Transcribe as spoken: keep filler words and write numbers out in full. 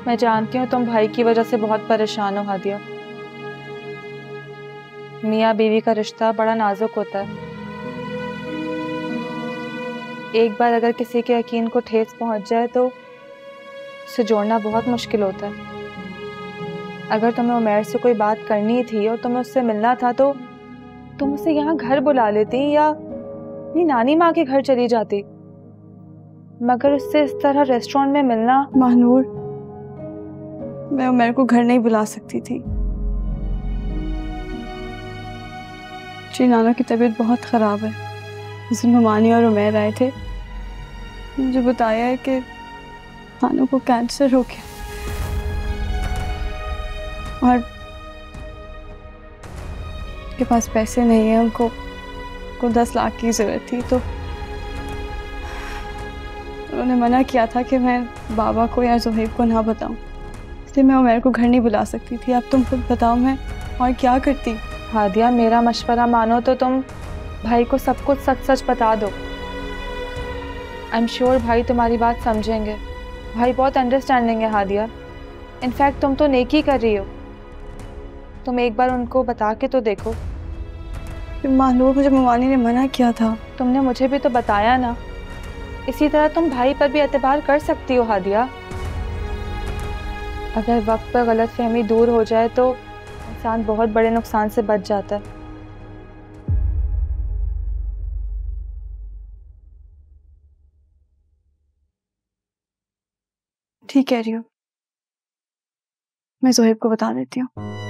मैं जानती हूँ तुम भाई की वजह से बहुत परेशान हो हादिया। मियाँ बीवी का रिश्ता बड़ा नाजुक होता है। एक बार अगर किसी के यकीन को ठेस पहुंच जाए तो उसे जोड़ना बहुत मुश्किल होता है। अगर तुम्हें उमैर से कोई बात करनी थी और तुम्हें उससे मिलना था तो तुम उसे यहाँ घर बुला लेती या अपनी नानी माँ के घर चली जाती, मगर उससे इस तरह रेस्टोरेंट में मिलना। महानूर, मैं उमैर को घर नहीं बुला सकती थी। जी नाना की तबीयत बहुत ख़राब है। उस दिन ममानी और उमैर आए थे, मुझे बताया है कि नानू को कैंसर हो गया और के पास पैसे नहीं है। उनको को दस लाख की ज़रूरत थी तो उन्होंने मना किया था कि मैं बाबा को या ज़ुहैब को ना बताऊं, इसलिए मैं उमैर को घर नहीं बुला सकती थी। अब तुम खुद बताओ मैं और क्या करती। हादिया, मेरा मशवरा मानो तो तुम भाई को सब कुछ सच सच बता दो। आई एम श्योर भाई तुम्हारी बात समझेंगे। भाई बहुत अंडरस्टैंडिंग है हादिया। इनफैक्ट तुम तो नेकी कर रही हो। तुम एक बार उनको बता के तो देखो। महानूर, मुझे ममानी ने मना किया था। तुमने मुझे भी तो बताया ना। इसी तरह तुम भाई पर भी एतबार कर सकती हो हादिया। अगर वक्त पर गलतफहमी दूर हो जाए तो इंसान बहुत बड़े नुकसान से बच जाता है। ठीक कह रही हो, मैं ज़ुहैब को बता देती हूँ।